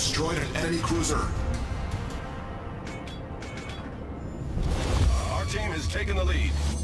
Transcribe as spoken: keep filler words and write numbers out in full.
destroyed an enemy cruiser. Our team has taken the lead.